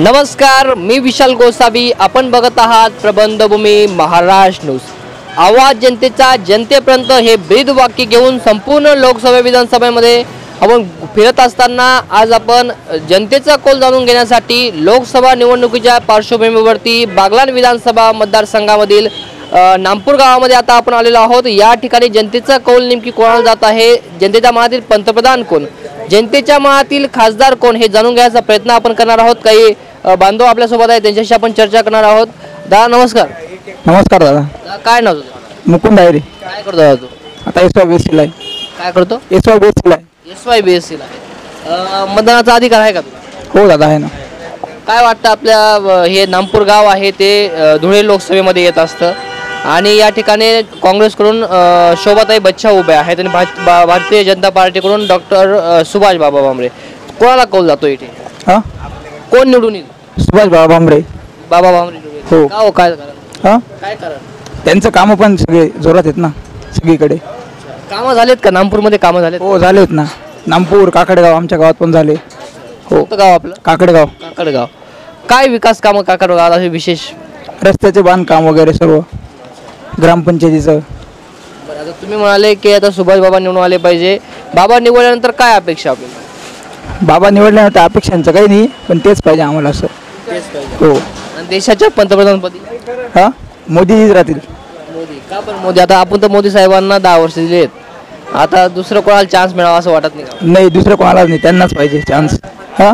नमस्कार, मी विशाल गोसावी. आपण बघत आहात प्रबंधभूमी महाराष्ट्र न्यूज. आवाज जनतेचा जनतेपर्यंत हे ब्रीद वाक्य घेऊन संपूर्ण लोकसभा विधानसभेमध्ये आपण फिरत असताना आज आपण जनतेचा कौल जाणून घेण्यासाठी लोकसभा निवडणुकीच्या पार्श्वभूमीवरती बागलाण विधानसभा मतदारसंघामधील नामपूर गावामध्ये आता आपण आलेलो आहोत. या ठिकाणी जनतेचा कौल नेमकी कोणाला जात आहे, जनतेच्या मनातील पंतप्रधान कोण, जनतेच्या मनातील खासदार कोण हे जाणून घ्यायचा प्रयत्न आपण करणार आहोत. काही बांधव आपल्यासोबत आहेत, त्यांच्याशी आपण चर्चा करणार आहोत. दादा नमस्कार. नमस्कार दादा. काय नाव तुझं? मुकुंद आहे रे. काय करतो दादा तू? आता SYBSC ला आहे. काय करतो? SYBSC ला आहे. SYBSC ला आहे. मतदानाचा अधिकार आहे का तुला? हो दादा आहे ना. काय वाटतं आपल्या हे नामपूर गाव आहे ते धुळे लोकसभेमध्ये येत असतं आणि या ठिकाणी काँग्रेसकडून शोभाताई बच्चा उभे आहेत आणि भारतीय जनता पार्टीकडून डॉक्टर सुभाष बाबा भामरे. कोणाला कौल जातो इथे? हां, कोण निवडून येईल? सुभाष बाबा भामरे. बाबा भामरे निवडून येईल. हो. का हो, काय कारण? हां, काय कारण? त्यांचं कामं पण सगळे जोरात आहेत ना सगळीकडे. कामं झालेत का नामपूरमध्ये? कामं झालेत? हो झाले आहेत ना. नामपूर, काकडगाव आमच्या गावात पण झाले. हो. कोणतं गाव आपलं? काकडगाव. काकडगाव. काय विकास कामं काकडगावात असे विशेष? रस्त्याचे बांधकाम वगैरे सर्व, ग्रामपंचायतीचं. बरं, आता तुम्ही म्हणाले की आता सुभाष बाबा निवडून आले पाहिजे. बाबा निवडल्यानंतर काय अपेक्षा आपल्याला? बाबा निवडल्यानंतर अपेक्षांचं काही नाही, पण तेच पाहिजे आम्हाला असं. तेच पाहिजे. हो. आणि देशाच्या पंतप्रधानपदी हां, मोदीजीच राहतील. मोदी. का पण मोदी? आता आपण तर मोदी साहेबांना 10 वर्ष दिले आहेत. आता दुसरं कोणाला चान्स मिळावा असं वाटत नाही का? नाही, दुसरं कोणालाच नाही, त्यांनाच पाहिजे चान्स. हां,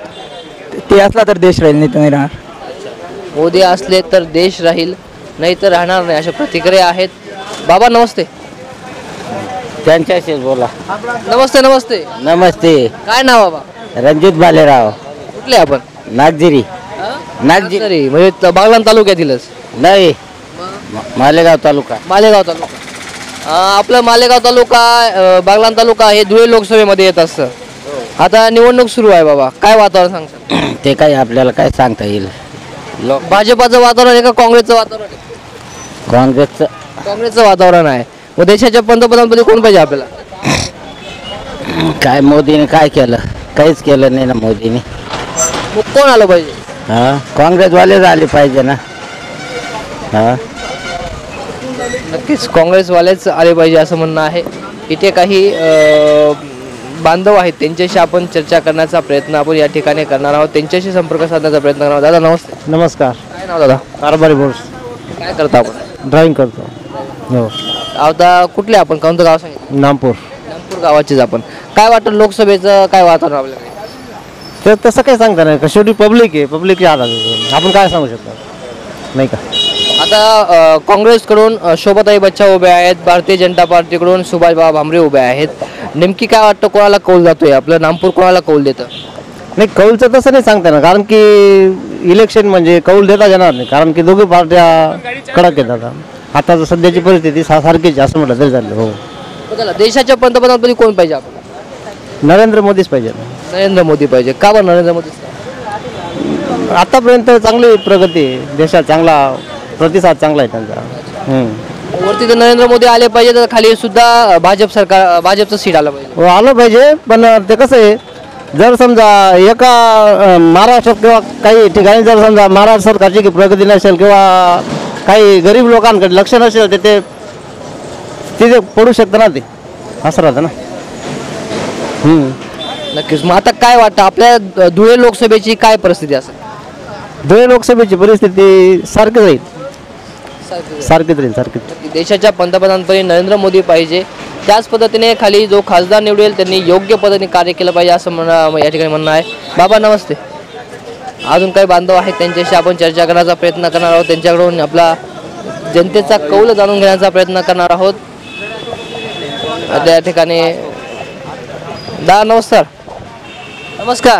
ते असला तर देश राहील, नाही तर नाही राहणार. मोदी असले तर देश राहील, नाही तर राहणार नाही, अशा प्रतिक्रिया आहेत. बाबा नमस्ते. त्यांच्याशीच बोला. नमस्ते. नमस्ते. नमस्ते. काय नाव बाबा? रणजित बालेराव. कुठले आपण? नागजिरी. नागझरी म्हणजे बागलाण तालुक्यातीलच? नाही, मालेगाव तालुका. मालेगाव तालुका. आपलं मालेगाव तालुका, बागलाण तालुका हे धुळे लोकसभेमध्ये येत असतं. आता निवडणूक सुरू आहे बाबा, काय वातावरण सांगतात? ते काय आपल्याला काय सांगता येईल. भाजपाचं वातावरण आहे का काँग्रेसचं वातावरण आहे? काँग्रेसचं. काँग्रेसचं वातावरण आहे. मग देशाच्या पंतप्रधानपदी कोण पाहिजे आपल्याला? काय मोदीने काय केलं? काहीच केलं नाही ना मोदीने. मग कोण आलं पाहिजे? हां, काँग्रेसवालेच आले पाहिजे ना. हां, नक्कीच काँग्रेसवालेच आले पाहिजे असं म्हणणं आहे. इथे काही बांधव आहेत, त्यांच्याशी आपण चर्चा करण्याचा प्रयत्न आपण या ठिकाणी करणार आहोत. त्यांच्याशी संपर्क साधण्याचा प्रयत्न करणार आहोत. दादा नमस्ते. नमस्कार. काय नाव दादा? कारभारी बोर्स. काय करता आपण? ड्रॉइंग करतो. हो. आता कुठले आपण, कोणतं गाव सांगितलं? नामपूर. नागपूर गावाचेच आपण. काय वाटतं लोकसभेचं काय वातावरण आपल्याकडे? तर तसं काय सांगता नाही, शेवटी पब्लिक आहे, पब्लिकच्या हातात आपण काय सांगू शकतो, नाही का. आता काँग्रेसकडून शोभाताई बच्चा उभे आहेत, भारतीय जनता पार्टीकडून सुभाष बाबा भामरे उभे आहेत. नेमकी काय वाटतं कोणाला कौल जातोय? आपलं नामपूर कोणाला कौल देतं? नाही, कौलचं तसं नाही सांगता ना, कारण की इलेक्शन म्हणजे कौल देता येणार नाही, कारण की दोघी पार्ट्या कडक येतात. आता सध्याची परिस्थिती सारखीच असं म्हटलं तरी चाललं. हो. चला, देशाच्या पंतप्रधानपदी कोण पाहिजे आपण? नरेंद्र मोदीच पाहिजे. नरेंद्र मोदी पाहिजे. का बरं नरेंद्र मोदी? आतापर्यंत चांगली प्रगती आहे देशात, चांगला प्रतिसाद चांगला आहे त्यांचा. वरती तर नरेंद्र मोदी आले पाहिजे, तर खाली सुद्धा भाजप सरकार, भाजपचं सीट आलं पाहिजे. हो, आलं पाहिजे, पण ते कसं आहे, जर समजा एका महाराष्ट्रात किंवा काही ठिकाणी जर समजा महाराष्ट्र सरकारची प्रगती नसेल किंवा काही गरीब लोकांकडे लक्ष नसेल तर ते तिथे पडू शकतं ना, ते असं राहतं ना. नक्कीच. मग आता काय वाटतं आपल्या धुळे लोकसभेची काय परिस्थिती असेल? धुळे लोकसभेची परिस्थिती सारखीच राहील, सारखीच राहील, सारखीच. देशाच्या पंतप्रधानपदी नरेंद्र मोदी पाहिजे. त्याच पद्धतीने खाली जो खासदार निवडेल त्यांनी योग्य पद्धतीने कार्य केलं पाहिजे असं या ठिकाणी म्हणणं आहे. बाबा नमस्ते. अजून काही बांधव आहेत, त्यांच्याशी आपण चर्चा करण्याचा प्रयत्न करणार आहोत. त्यांच्याकडून आपला जनतेचा कौल जाणून घेण्याचा प्रयत्न करणार आहोत. या ठिकाणी दादा नमस्कार. नमस्कार.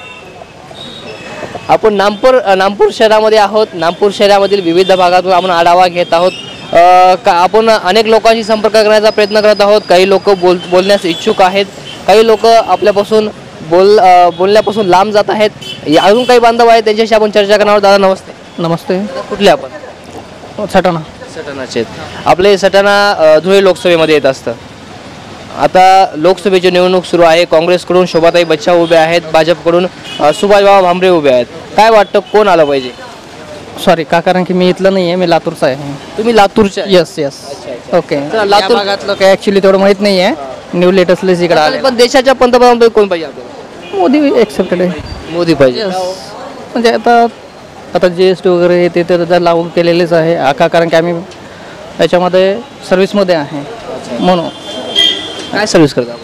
आपण नामपूर शहरामध्ये आहोत. नामपूर शहरामधील विविध भागातून आपण आढावा घेत आहोत. आपण अनेक लोकांशी संपर्क करण्याचा प्रयत्न करत आहोत. काही लोक बोलण्यास इच्छुक आहेत, काही लोक आपल्यापासून बोलण्यापासून लांब जात आहेत. अजून काही बांधव आहेत, त्यांच्याशी आपण चर्चा करणार आहोत. दादा नमस्ते. नमस्ते. कुठले आपण? सटाणा. सटाणाचे. आपले सटाणा धुळे लोकसभेमध्ये येत असतं. आता लोकसभेची निवडणूक सुरू आहे. काँग्रेसकडून शोभाताई बच्चाव उभे आहेत, भाजपकडून सुभाषबाबा भामरे उभे आहेत. काय वाटतं कोण आलं पाहिजे? सॉरी का, कारण की मी इथलं नाही आहे, मी लातूरचा आहे. तुम्ही लातूरचे आहे? Yes yes. Okay. Latur- Latur भागातलं काय ॲक्च्युली तेवढं माहीत नाही आहे. न्यू लेटेस्टली इकडे आले. पण देशाच्या पंतप्रधानपदी कोण पाहिजे आपल्याला? मोदी एक्सेप्टेड आहे. मोदी पाहिजे. म्हणजे आता GST वगैरे हे ते तर लागू केलेलेच आहे कारण की आम्ही याच्यामध्ये सर्व्हिसमध्ये आहे म्हणून. काय सर्व्हिस करता?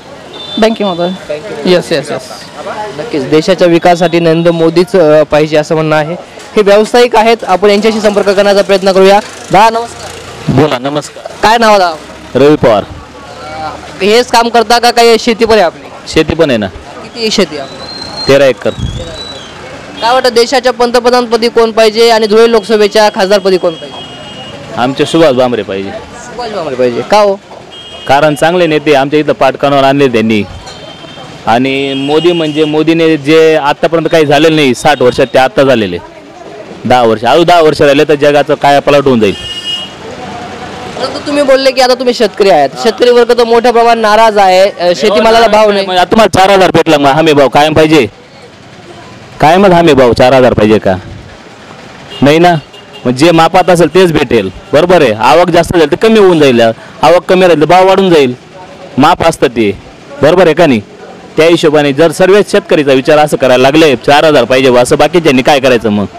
बँकेमध्ये. Yes yes yes. नक्कीच देशाच्या विकासासाठी नरेंद्र मोदीच पाहिजे असं म्हणणं आहे. हे व्यावसायिक आहेत, आपण यांच्याशी संपर्क करण्याचा प्रयत्न करूया. दादा नमस्कार. बोला. नमस्कार. काय नाव दादा? रवी पवार. हेच काम करता का काही शेती पण आहे आपली? शेती पण आहे ना, किती शेती आहे आपली? 13 एकर. काय वाटतं देशाच्या पंतप्रधानपदी कोण पाहिजे आणि धुळे लोकसभेच्या खासदारपदी कोण पाहिजे? आमचे सुभाष भामरे पाहिजे. सुभाष भामरे पाहिजे. का हो? कारण चांगले नेते आमच्या इथं पाटकांवर आणले त्यांनी. आणि मोदी म्हणजे मोदीने जे आत्तापर्यंत काही झालेलं नाही 60 वर्षात, ते आत्ता झालेले 10 वर्ष. अजून 10 वर्ष राहिले तर जगाचं काय पलट होऊन जाईल. परंतु तुम्ही बोलले की आता तुम्ही शेतकरी आहात, शेतकरी वर्ग तर मोठ्या प्रमाणात नाराज आहे, शेतीमालाला भाव नाही. मग आता तुम्हाला 4000 भेटला, मग हमी भाव कायम पाहिजे? कायमच हमी भाव 4000 पाहिजे का? नाही ना. मग जे मापात असेल तेच भेटेल. बरोबर आहे. आवक जास्त झाली तर कमी होऊन जाईल, आवक कमी राहील तर भाव वाढून जाईल. माप असतं ते. बरोबर आहे का नाही? त्या हिशोबाने जर सर्व शेतकरीचा विचार असं करायला लागले 4000 पाहिजे असं, बाकीच्यांनी काय करायचं मग?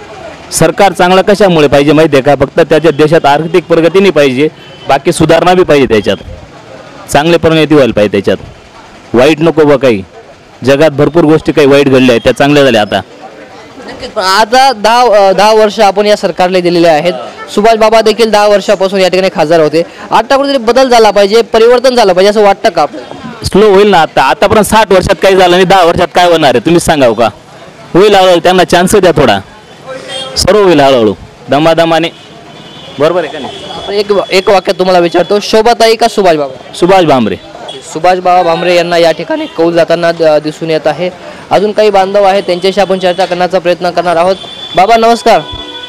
सरकार चांगलं कशामुळे पाहिजे माहिती आहे का? फक्त त्याच्या देशात आर्थिक प्रगती नाही पाहिजे, बाकी सुधारणा बी पाहिजे. त्याच्यात चांगले प्रगती व्हायला पाहिजे. त्याच्यात वाईट नको बा काही. जगात भरपूर गोष्टी काही वाईट घडल्या आहेत, त्या चांगल्या झाल्या आता. नक्कीच. पण आता 10 वर्ष आपण या सरकारला दिलेले आहेत. सुभाष बाबा देखील 10 वर्षापासून या ठिकाणी खासदार होते. आता कुठेतरी बदल झाला पाहिजे, परिवर्तन झालं पाहिजे असं वाटतं का आपल्याला? स्लो होईल ना. आतापर्यंत 60 वर्षात काही झालं नाही, 10 वर्षात काय होणार आहे तुम्हीच सांगाव का? होईल हळूहळू. त्यांना चान्स द्या थोडा, सर्व होईल हळूहळू दमादमाने. बरोबर आहे का नाही? आपण एक वाक्यात तुम्हाला विचारतो, शोभाताई का सुभाष बाबा? सुभाष भामरे. सुभाष बाबा भामरे यांना या ठिकाणी कौल जाताना दिसून येत आहे. अजून काही बांधव आहेत, त्यांच्याशी आपण चर्चा करण्याचा प्रयत्न करणार आहोत. बाबा नमस्कार.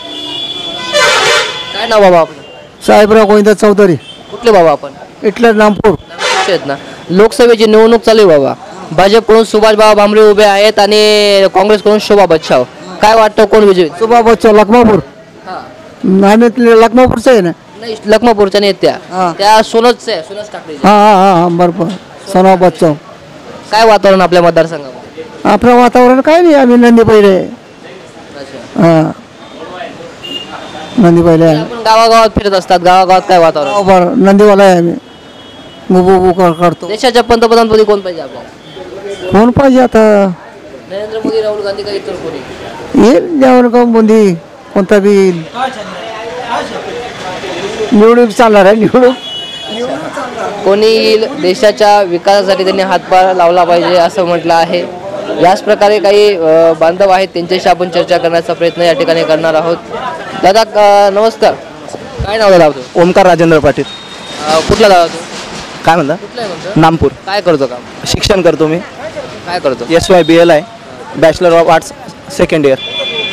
काय नाव बाबा आपलं? साहेबराव गोविंद चौधरी. कुठले बाबा आपण? इथलं नामपूर. आहेत ना. लोकसभेची निवडणूक चालू आहे बाबा. भाजपकडून सुभाष बाबा भामरे उभे आहेत आणि काँग्रेसकडून शोभा बच्चाव. काय वाटतं कोण विजय? सुभा बच्चा लखमापूर. आम्ही लखमापूरचं आहे ना. नाही, लखमापूरच्या नाही त्या, हा. त्या सोनच टाकले. हां बरोबर. सोना बच्चा. काय वातावरण आपल्या मतदारसंघामध्ये? आपलं वातावरण काय नाही, आम्ही नंदी पहिले. हां नंदी पहिले आहे. आपण गावागावात फिरत असतात, गावागावात काय वातावरण? बरं नंदीवाला आहे आम्ही. बुबू करतो. देशाच्या पंतप्रधानपदी कोण पाहिजे आपल्याला? कोण पाहिजे आता? नरेंद्र मोदी, राहुल गांधी का इतर कोणी? येईल जेवण का बुंदी कोणता बी येईल. निवडून चालणार आहे. निवडून कोणी येईल, देशाच्या विकासासाठी त्यांनी हातभार लावला पाहिजे असं म्हटलं आहे. याच प्रकारे काही बांधव आहेत, त्यांच्याशी आपण चर्चा करण्याचा प्रयत्न या ठिकाणी करणार आहोत. दादा नमस्कार. काय नाव दादा आपलं? ओमकार राजेंद्र पाटील. कुठला दादा तू? काय म्हणता? कुठला आहे म्हणतो? नामपूर. काय करतो काम? शिक्षण करतो मी. काय करतो? SYBL आहे, bachelor of arts, second year.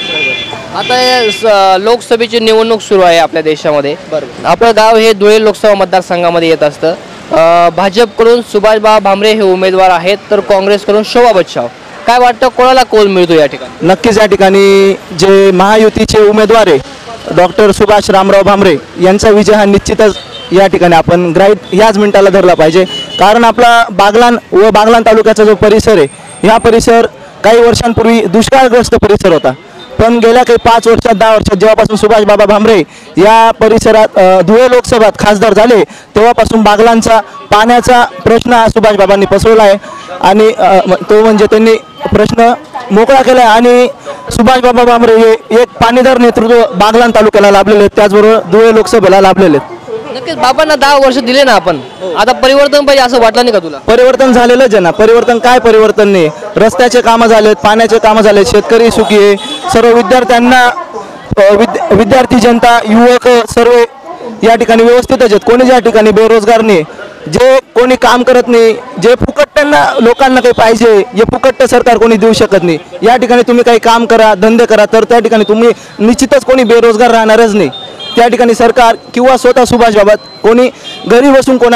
आता लोकसभेची निवडणूक सुरू आहे आपल्या देशामध्ये. आपलं गाव हे धुळे लोकसभा मतदारसंघामध्ये येत असतं. भाजपकडून सुभाषबाबा भामरे हे उमेदवार आहेत, तर काँग्रेसकडून शोभा बच्चाव. काय वाटतं कोणाला कौल मिळतो या ठिकाणी? नक्कीच या ठिकाणी जे महायुतीचे उमेदवार आहे डॉक्टर सुभाष रामराव भामरे यांचा विजय हा निश्चितच या ठिकाणी आपण ग्राह्य याच मिनिटाला धरला पाहिजे. कारण आपला बागलाण व बागलाण तालुक्याचा जो परिसर आहे, हा परिसर काही वर्षांपूर्वी दुष्काळग्रस्त परिसर होता. पण गेल्या काही 5 वर्षात 10 वर्षात जेव्हापासून सुभाष बाबा भामरे या परिसरात धुळे लोकसभात खासदार झाले, तेव्हापासून बागलांचा पाण्याचा प्रश्न हा सुभाष बाबांनी पसरवला आहे. आणि तो म्हणजे त्यांनी प्रश्न मोकळा केला आहे. आणि सुभाष बाबा भामरे हे एक पाणीदार नेतृत्व बागलाण तालुक्याला लाभलेले आहेत, त्याचबरोबर धुळे लोकसभेला लाभलेले आहेत. नक्कीच बाबांना 10 वर्ष दिले ना आपण, आता परिवर्तन पाहिजे असं वाटलं नाही का तुला? परिवर्तन झालेलंच आहे ना. परिवर्तन काय परिवर्तन नाही. रस्त्याचे कामं झालेत, पाण्याचे कामं झालेत, शेतकरी सुखी आहे, सर्व विद्यार्थ्यांना विद्यार्थी जनता युवक सर्व या ठिकाणी व्यवस्थितच आहेत. कोणी या ठिकाणी बेरोजगार नाही. जे कोणी काम करत नाही, जे फुकट त्यांना लोकांना काही पाहिजे, हे फुकट सरकार कोणी देऊ शकत नाही. या ठिकाणी तुम्ही काही काम करा, धंदे करा, तर त्या ठिकाणी तुम्ही निश्चितच कोणी बेरोजगार राहणारच नाही. त्या ठिकाणी सरकार किंवा स्वतः सुभाष बाबा कोणी घरी बसून कोणाला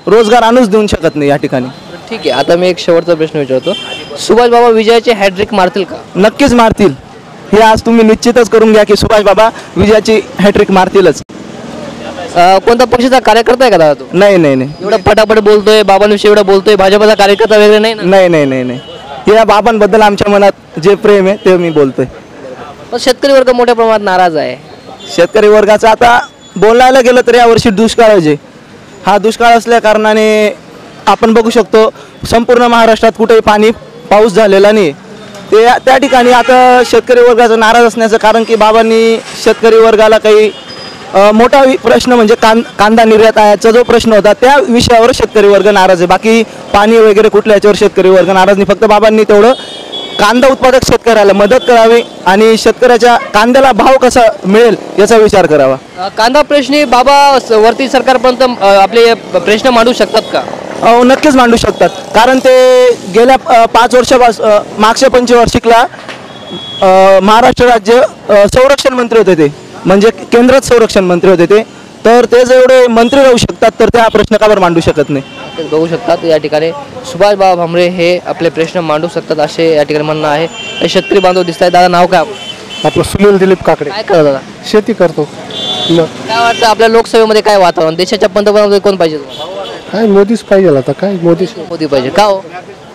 रोजगार आणूच देऊ शकत नाही या ठिकाणी. ठीक आहे, आता मी एक शेवटचा प्रश्न विचारतो. सुभाष बाबा विजयाचे हॅट्रिक मारतील का? नक्कीच मारतील. हे आज तुम्ही निश्चितच करून घ्या की सुभाष बाबा विजयाची हॅट्रिक मारतीलच. कोणता पक्षाचा कार्यकर्ता आहे का दादा तू? नाही नाही नाही एवढा पटापट बोलतोय, बाबांविषयी एवढं बोलतोय, भाजपचा कार्यकर्ता वगैरे नाही ना? नाही नाही नाही नाही या बाबांबद्दल आमच्या मनात जे प्रेम आहे ते मी बोलतोय. पण शेतकरी वर्ग मोठ्या प्रमाणात नाराज आहे. शेतकरी वर्गाचा आता बोलायला गेलं तर यावर्षी दुष्काळच आहे. हा दुष्काळ असल्या कारणाने आपण बघू शकतो संपूर्ण महाराष्ट्रात कुठेही पाऊस झालेला नाही. त्या ठिकाणी आता शेतकरी वर्गाचा नाराज असण्याचं कारण की बाबांनी शेतकरी वर्गाला काही मोठा प्रश्न म्हणजे कांदा निर्यात याचा जो प्रश्न होता त्या विषयावर शेतकरी वर्ग नाराज आहे. बाकी पाणी वगैरे कुठल्या याच्यावर शेतकरी वर्ग नाराज नाही. फक्त बाबांनी तेवढं कांदा उत्पादक शेतकऱ्याला मदत करावी आणि शेतकऱ्याच्या कांद्याला भाव कसा मिळेल याचा विचार करावा. कांदा प्रश्नी बाबा वरती सरकारपर्यंत आपले प्रश्न मांडू शकतात का? नक्कीच मांडू शकतात. कारण ते गेल्या 5 वर्षापासून मागच्या पंचवार्षिकला महाराष्ट्र राज्य संरक्षण मंत्री होते ते, म्हणजे केंद्रात संरक्षण मंत्री होते ते. तर ते जेवढे मंत्री राहू शकतात तर ते हा प्रश्न का बरं मांडू शकत नाही? बघू शकतात या ठिकाणी सुभाष बाबा भामरे हे आपले प्रश्न मांडू शकतात असे या ठिकाणी म्हणणं आहे. शेतकरी बांधव दिसत आहे. दादा नाव काय आपलं? सुनील दिलीप काकडे. काय करतो दादा? शेती करतो. काय वाटतं आपल्या लोकसभेमध्ये काय वातावरण? देशाच्या पंतप्रधान कोण पाहिजे तुम्हाला? काय मोदीच पाहिजे आता. काय मोदी पाहिजे का हो?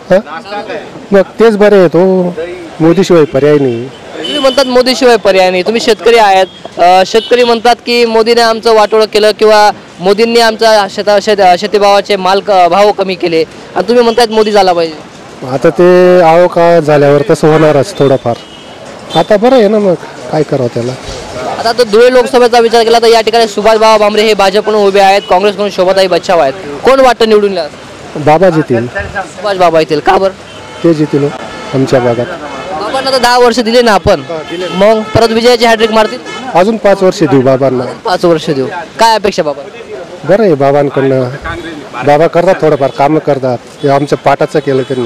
मग तेच बरे आहे. तो मोदीशिवाय पर्याय नाही. तुम्ही म्हणतात मोदीशिवाय पर्याय नाही. तुम्ही शेतकरी आहेत. शेतकरी म्हणतात की मोदीने आमचं वाटोळं केलं किंवा मोदींनी आमचा शेतीभावाचे भाव कमी केले आणि तुम्ही म्हणतात मोदी झाला पाहिजे. आता ते का झाल्यावर तसं होणारच थोडंफार. आता बरं आहे ना, मग काय करावं त्याला. आता तो धुळे लोकसभेचा विचार केला तर या ठिकाणी सुभाष बाबा भामरे हे भाजपकडून उभे आहेत, काँग्रेसकडून शोभाताई बच्चाव आहेत. कोण वाटतं निवडून येणार? बाबा जितील. सुभाष बाबा येतील का बरं? ते जितील आमच्या भागात. बाबांना तर 10 वर्ष दिले ना आपण, मग परत विजयाची हॅट्रिक मारतील? अजून 5 वर्ष देऊ बाबांना. 5 वर्ष देऊ. काय अपेक्षा बाबा? बरं आहे बाबांकडनं. बाबा करतात थोडंफार कामं करतात. हे आमच्या पाटाचं केलं त्यांनी.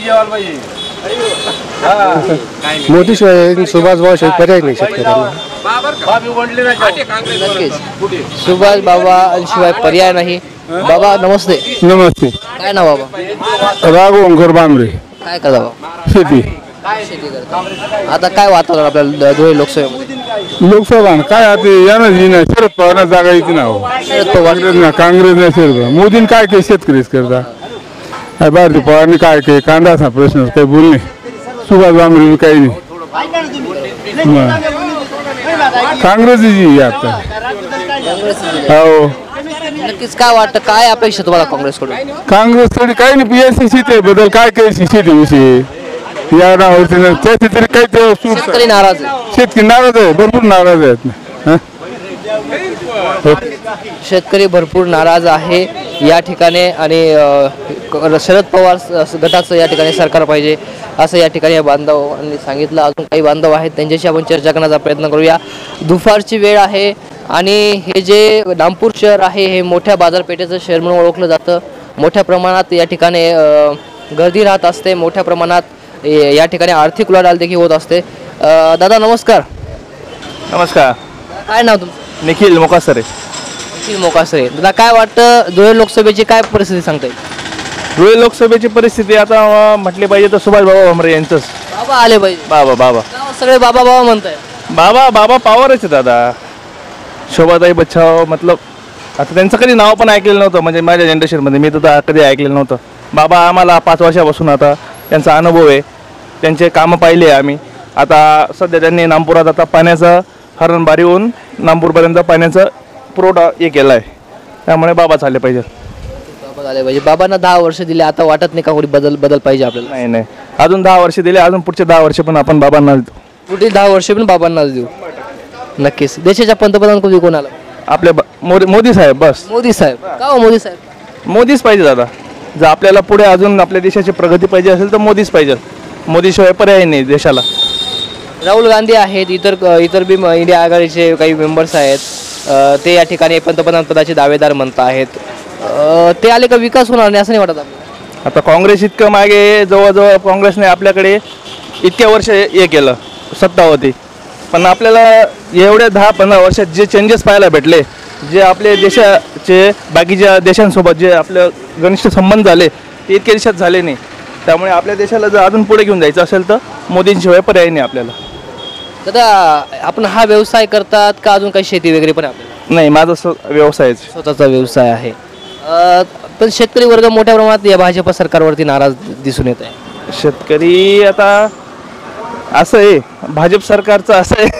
मोदीशिवाय सुभाषबाबूशिवाय पर्याय नाही शेतकऱ्यांना. नक्कीच सुभाष बाबा शिवाय पर्याय नाही. बाबा नमस्ते. नमस्ते. काय नाव बाबा? राघव अंकुर बांबरे. काय करता बाबा? शेती. शेती करता. आता काय वातावरण आपल्या धुळे लोकसभेमध्ये? लोकसभा काय आता यानं शरद पवार जागा येते ना. शरद पवार काँग्रेस नाही शरद मोदीने काय काही शेतकरीच करता. काय भारती पवारने काय काही कांदाचा प्रश्न काही बोलणे. सुभाष बांबरे काही नाही. काँग्रेस आता हो. नक्कीच काय वाटतं? काय अपेक्षा तुम्हाला काँग्रेसकडून? काँग्रेस थोडी काही नाही. पीएससी शेती बद्दल काय काही शेतीविषयी या नावावरती त्याची तरी काही ते शेतकरी नाराज आहे. शेतकरी नाराज आहे. भरपूर नाराज आहेत. शेतकरी भरपूर नाराज आहे या ठिकाणी आणि शरद पवार गटाचं या ठिकाणी सरकार पाहिजे असं या ठिकाणी या बांधवांनी सांगितलं. अजून काही बांधव आहेत त्यांच्याशी आपण चर्चा करण्याचा प्रयत्न करूया. दुपारची वेळ आहे आणि हे जे नागपूर शहर आहे हे मोठ्या बाजारपेठेचं शहर म्हणून ओळखलं जातं. मोठ्या प्रमाणात या ठिकाणी गर्दी राहत असते. मोठ्या प्रमाणात या ठिकाणी आर्थिक उलाढाल देखील होत असते. दादा नमस्कार. नमस्कार. काय नाव तुमचं? निखिल मोकासरे. निखिल मोकासरे. दादा काय वाटतं धुळे लोकसभेची काय परिस्थिती सांगता येईल? धुळे लोकसभेची परिस्थिती आता म्हटली पाहिजे तर सुभाष बाबा भामरे यांचंच. बाबा आले पाहिजे. बाबा बाबा सगळे बाबा बाबा म्हणताय. बाबा बाबा पॉवरच आहे दादा. शोभाताई बच्चाव मतलब आता त्यांचं कधी नाव पण ऐकलेलं नव्हतं. म्हणजे माझ्या जनरेशनमध्ये मी तर कधी ऐकलेलं नव्हतं. बाबा आम्हाला 5 वर्षापासून आता त्यांचा अनुभव आहे. त्यांचे कामं पाहिले आम्ही. आता सध्या त्यांनी नागपुरात आता पाण्याचं हरणबारी होऊन नागपूरपर्यंत पाण्याचा पुरवठा हे केला आहे. त्यामुळे बाबाच आले पाहिजे. बाबा झाले पाहिजे. बाबांना 10 वर्ष दिले. आता वाटत नाही का कोणी बदल पाहिजे आपल्याला? नाही नाही अजून 10 वर्ष दिले. अजून पुढचे 10 वर्ष पण आपण बाबांना देऊ. पुढील 10 वर्ष पण बाबांनाच देऊ. नक्कीच. देशाच्या पंतप्रधान कधी कोण आला? आपले मोदी साहेब. बस मोदी साहेब. का हो मोदी साहेब? मोदीच पाहिजे दादा. जर आपल्याला पुढे अजून आपल्या देशाची प्रगती पाहिजे असेल तर मोदीच पाहिजे. मोदीशिवाय पर्याय नाही देशाला. राहुल गांधी आहेत. इतर बी इंडिया आघाडीचे काही मेंबर्स आहेत. ते या ठिकाणी पंतप्रधान पदाचे दावेदार म्हणत आहेत. ते आले का विकास होणार नाही असं नाही वाटत आपल्याला? आता काँग्रेस इतकं मागे जवळजवळ काँग्रेसने आपल्याकडे इतक्या वर्ष हे केलं सत्ता होती. पण आपल्याला एवढ्या 10-15 वर्षात जे चेंजेस पाहायला भेटले, जे आपले देशाचे बाकीच्या देशांसोबत जे आपलं घनिष्ठ संबंध झाले ते इतक्या देशात झाले नाही. त्यामुळे आपल्या देशाला जर अजून पुढे घेऊन जायचं असेल तर मोदींशिवाय पर्याय नाही आपल्याला. दादा, आपण हा व्यवसाय करतात का अजून काही शेती वगैरे पण आपल्याला? नाही, माझा व्यवसायच. स्वतःचा व्यवसाय आहे. पण शेतकरी वर्ग मोठ्या प्रमाणात या भाजप सरकारवरती नाराज दिसून येत आहे. शेतकरी आता असं आहे, भाजप सरकारचं असं आहे,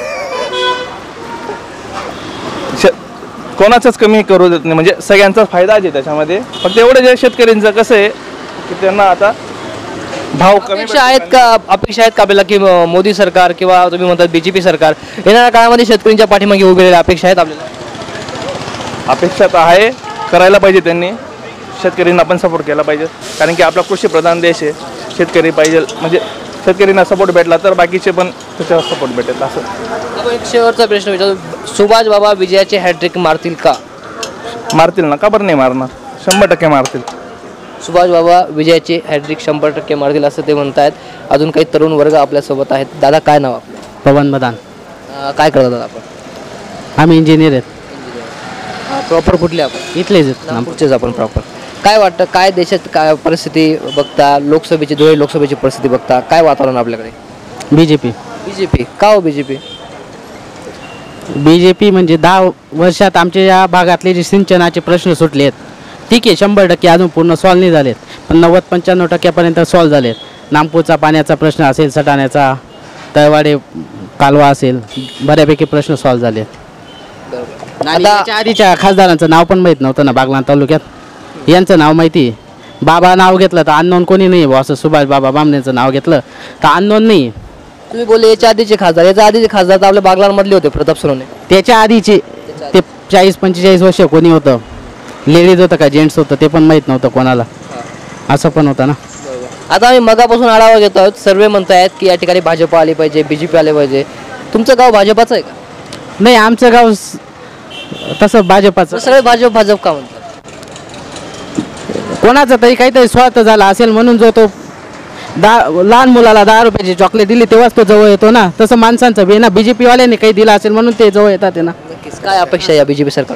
कोणाचाच कमी करू देत नाही, म्हणजे सगळ्यांचा फायदाच आहे त्याच्यामध्ये. फक्त एवढं जे शेतकऱ्यांचं कसं आहे की त्यांना आता भाव कमी अपेक्षा आहेत का आपल्याला की मोदी सरकार किंवा तुम्ही म्हणतात BJP सरकार येणाऱ्या काळामध्ये शेतकऱ्यांच्या पाठीमागे उभे राहिलेल्या अपेक्षा आहेत आपल्याला? अपेक्षा तर आहे, करायला पाहिजे त्यांनी. शेतकऱ्यांना पण सपोर्ट केला पाहिजे, कारण की आपला कृषीप्रधान देश आहे. शेतकरी पाहिजे, म्हणजे शेतकऱ्यांना सपोर्ट भेटला तर बाकीचे पण त्याच्यावर सपोर्ट भेटेल. असं आपण एक शेवटचा प्रश्न विचारतो, सुभाष बाबा विजयाचे हॅट्रिक मारतील का? मारतील ना, का बरं नाही मारणार? 100% मारतील. सुभाष बाबा विजयाचे हॅट्रिक 100% मारतील असं ते म्हणतायत. अजून काही तरुण वर्ग आपल्यासोबत आहेत. दादा, काय नाव आपलं? पवन मदान. काय करतात दादा आपण? आम्ही इंजिनियर आहेत. प्रॉपर कुठले आपण? इथलेच आहेत. नागपूरचेच आपण प्रॉपर. काय वाटतं, काय देशात काय परिस्थिती बघता, धुळे लोकसभेची परिस्थिती बघता, काय वातावरण आपल्याकडे? बीजेपी का हो? बीजेपी म्हणजे 10 वर्षात आमच्या या भागातले जे सिंचनाचे प्रश्न सुटले आहेत, ठीक आहे, 100% अजून पूर्ण सॉल्व नाही झालेत, पण 90-95% सॉल्व झालेत. नागपूरचा पाण्याचा प्रश्न असेल, सटाण्याचा, तळवाडे कालवा असेल, बऱ्यापैकी प्रश्न सॉल्व झाले. आणि याच्या आधीच्या खासदारांचं नाव पण माहीत नव्हतं ना बागलाण तालुक्यात. यांचं नाव माहिती आहे. बाबा नाव घेतलं तर अननोन कोणी नाही. असं सुभाष बाबा बामणेंचं नाव घेतलं तर अननोन नाही. तुम्ही बोलले याच्या आधीचे खासदार तर आपल्या बागलाणमधले होते, प्रताप सोनवणे. त्याच्या आधीचे ते 40-45 वर्ष कोणी होतं, लेडीज होतं का जेंट्स होतं ते पण माहीत नव्हतं कोणाला. असं पण होतं ना. आता आम्ही मगापासून आढावा घेतो आहोत. सर्वे म्हणतायत की या ठिकाणी भाजप आली पाहिजे, BJP आले पाहिजे. तुमचं गाव भाजपाचं आहे का? नाही, आमचं गाव तसं भाजपाचं. सगळे भाजप का म्हणतात? कोणाचा तरी काहीतरी स्वार्थ झाला असेल म्हणून जो तो लहान मुलाला 10 रुपयाची चॉकलेट दिली तेव्हाच तो जवळ येतो ना. तसं माणसांचं बी ना, BJP वाल्याने काही दिलं असेल म्हणून ते जवळ येतात ना. नक्कीच. काय अपेक्षा या BJP सरकार?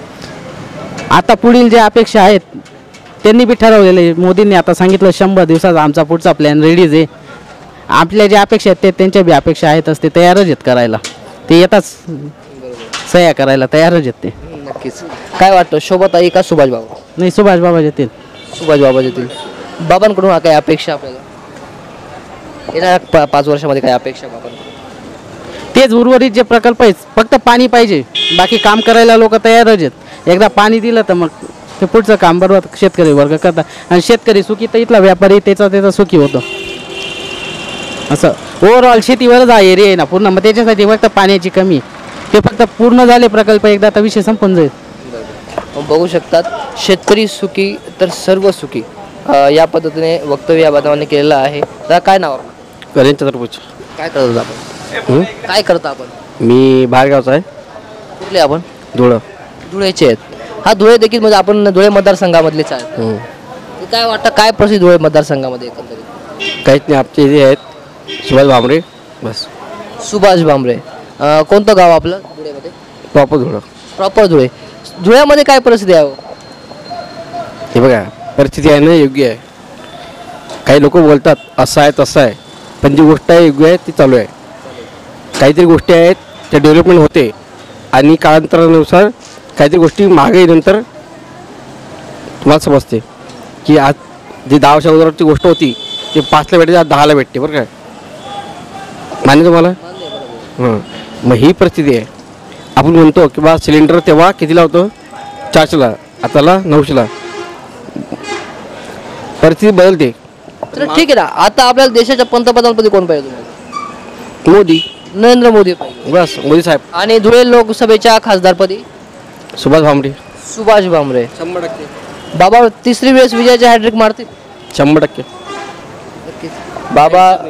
आता पुढील ज्या अपेक्षा आहेत त्यांनी बी ठरवलेले. मोदींनी आता सांगितलं 100 दिवसाचा आमचा पुढचा प्लॅन रेडीज आहे. आपल्या ज्या अपेक्षा आहेत ते त्यांच्या बी अपेक्षा आहेत, ते तयारच आहेत करायला. ते येतात सह्या करायला तयारच आहेत ते. नक्कीच. काय वाटतं, शोभाताई का सुभाष बाबा? नाही, सुभाष बाबा येतील. सुभाष बाबा येतील. बाबांकडून काय अपेक्षा आपल्याला येणाऱ्या 5 वर्षामध्ये? काय अपेक्षा बाबांकडून? तेच उर्वरित जे प्रकल्प आहेत, फक्त पाणी पाहिजे, बाकी काम करायला लोक तयारच आहेत. एकदा पाणी दिलं तर मग ते पुढचं काम बरोबर शेतकरी वर्ग करतात. आणि शेतकरी सुखी तर इथला व्यापारी त्याचा सुखी होतो. असं ओव्हरऑल शेतीवरच हा एरिया आहे ना पूर्ण. मग त्याच्यासाठी फक्त पाण्याची कमी, ते फक्त पूर्ण झाले प्रकल्प एकदा तर विषय संपून जाईल. बघू शकतात, शेतकरी सुखी तर सर्व सुखी, या पद्धतीने वक्तव्य या बांधवांनी केलेलं आहे. तर काय नाव आपलं? करेन चतुर्भुज. काय करतात आपण? काय करता आपण? मी बाहेरगावचा आहे. कुठले आपण? धुळेचे आहेत. हा, धुळे देखील म्हणजे आपण धुळे मतदारसंघामधलेच आहेत. काय वाटतं, काय प्रसिद्ध धुळे मतदारसंघामध्ये एकंदरीत? काहीच नाही, आमचे हे आहेत सुभाष भामरे बस. सुभाष भामरे. कोणतं गाव आपलं धुळेमध्ये? प्रॉपर धुळे. धुळ्यामध्ये काय परिस्थिती आहे? हे बघा, परिस्थिती आहे ना योग्य आहे. काही लोक बोलतात असं आहे तसं आहे, पण जी गोष्ट आहे योग्य आहे ती चालू आहे. काहीतरी गोष्टी आहेत त्या डेव्हलपमेंट होते आणि कालांतरानुसार काहीतरी गोष्टी महागाईनंतर तुम्हाला समजते की आज जी 10 वर्षा अगोदरची गोष्ट होती ती 5ला भेटते, आज 10ला भेटते. बरं काय, मान्य तुम्हाला? मग ही परिस्थिती आहे. आपण म्हणतो की बा सिलेंडर तेव्हा कितीला होतं? 400ला, आताला 900ला. परिस्थिती बदलते. तर ठीक आहे ना. आता आपल्याला देशाच्या पंतप्रधानपदी कोण पाहिजे तुम्हाला? मोदी, नरेंद्र मोदी पाहिजे. बस मोदी साहेब. आणि धुळे लोकसभेच्या खासदारपदी? सुभाष भामरे. सुभाष भामरे. 100%. बाबा तिसरी वेळेस विजयाचे हॅट्रिक मारतील? 100%. बाबा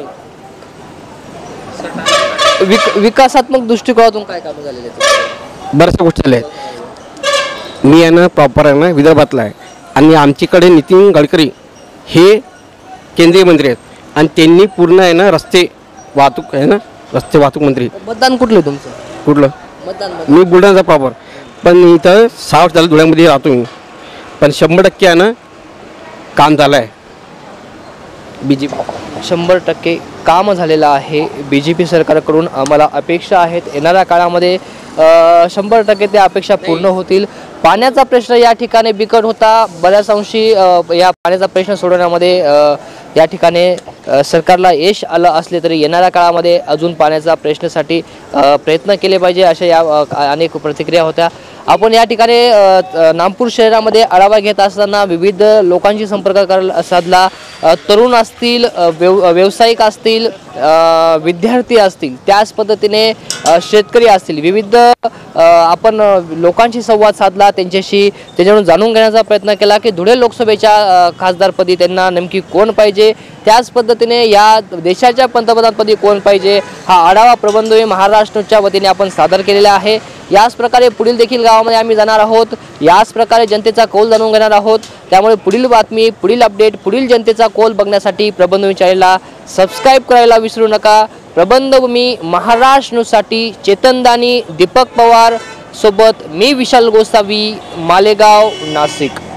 विकासात्मक दृष्टिकोनातून काय कामं झालेले आहेत? बऱ्याचशा गोष्टी झाल्या आहेत. मी आहे ना प्रॉपर आहे ना विदर्भातला आहे आणि आमच्याकडे नितीन गडकरी हे केंद्रीय मंत्री आहेत आणि त्यांनी पूर्ण आहे ना रस्ते वाहतूक आहे ना रस्ते वाहतूक मंत्री. मतदान कुठलं तुमचं? कुठलं? मतदान मी बुलढाण्याचा प्रॉपर, पण इथं 6 वर्ष झालं धुळ्यामध्ये राहतो मी, पण 100% आहे ना काम झालं आहे BJP. 100% काम झालेलं आहे BJP सरकारकडून. आम्हाला अपेक्षा आहेत येणाऱ्या काळामध्ये 100% त्या अपेक्षा पूर्ण होतील. पाण्याचा प्रश्न या ठिकाणी बिकट होता. बऱ्याच अंशी या पाण्याचा प्रश्न सोडवण्यामध्ये या ठिकाणी सरकारला यश आलं असले तरी येणाऱ्या काळामध्ये अजून पाण्याचा प्रश्नासाठी प्रयत्न केले पाहिजे अशा या अनेक प्रतिक्रिया होत्या. आपण या ठिकाणी नागपूर शहरामध्ये आढावा घेत असताना विविध लोकांशी संपर्क साधला. तरुण असतील, व्यावसायिक असतील, विद्यार्थी असतील, त्याच पद्धतीने शेतकरी असतील, विविध आपण लोकांशी संवाद साधला, त्याच्यावरून जाणून घेण्याचा प्रयत्न केला की धुळे लोकसभेच्या खासदारपदी त्यांना नेमकी कोण पाहिजे, त्याच पद्धतीने या देशाच्या पंतप्रधानपदी कोण पाहिजे हा आढावा प्रबंधभूमी महाराष्ट्रच्या वतीने आपण सादर केलेला आहे. याच प्रकारे पुढील देखील गावामध्ये आम्ही जाणार आहोत, याच प्रकारे जनतेचा कौल जाणून घेणार आहोत. त्यामुळे पुढील बातमी, पुढील अपडेट, पुढील जनतेचा कौल बघण्यासाठी प्रबंधभूमी चॅनलला सबस्क्राईब करायला विसरू नका. प्रबंधभूमी महाराष्ट्र न्यूजसाठी चेतन दानी, दीपक पवार सोबत मी विशाल गोसावी, मालेगाव, नाशिक.